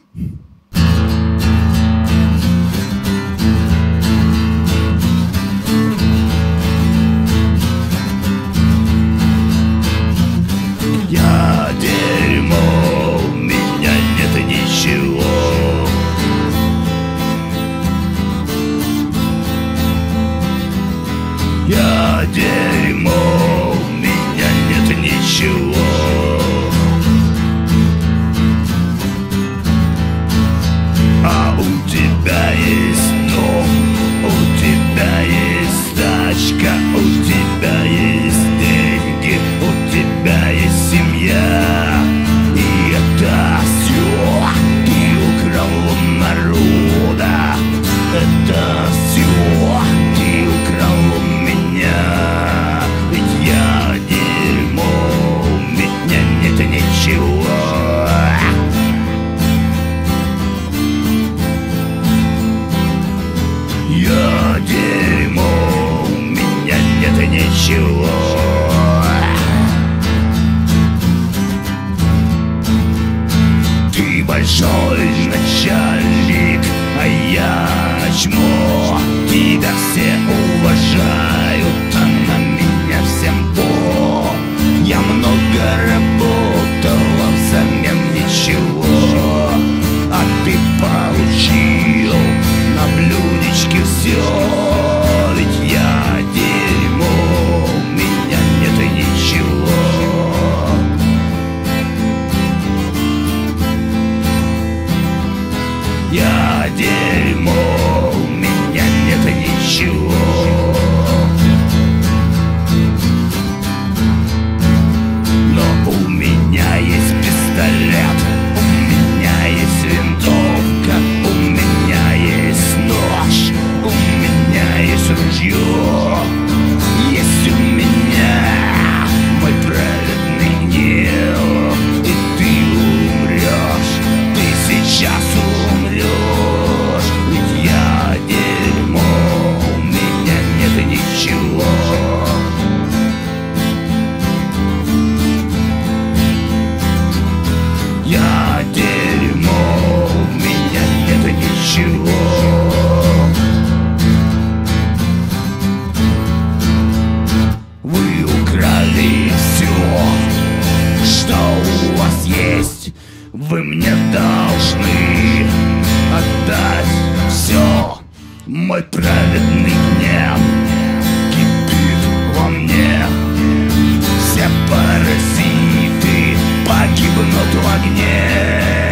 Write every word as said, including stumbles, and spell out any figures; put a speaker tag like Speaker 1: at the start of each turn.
Speaker 1: Я дерьмо, у меня нет ничего. Я дерьмо, у меня нет ничего. А у тебя есть дом, у тебя есть тачка, у тебя есть деньги, у тебя есть семья. И это все ты украл у народа. Это все ты украл у меня. Ведь я дерьмо, у меня нет ничего. Я дерьмо, у меня нет ничего. Ты большой начальник, а я чмо. Тебя все уважают, а на меня всем по. Я много работал, а взамен ничего. А ты получил на блюдечке все. Ведь я дерьмо, у меня нет ничего. Я дерьмо, у меня нет ничего. Но у меня есть пистолет, у меня есть винтовка, у меня есть нож, у меня есть ружье. Есть у меня мой праведный гнев. И ты умрешь, ты сейчас умрешь. Ведь я дерьмо, у меня нет ничего. Я дерьмо, у меня нет ничего. Вы украли все, что у вас есть. Вы мне должны отдать все. Мой праведный гнев кипит во мне. Все паразиты погибнут в огне.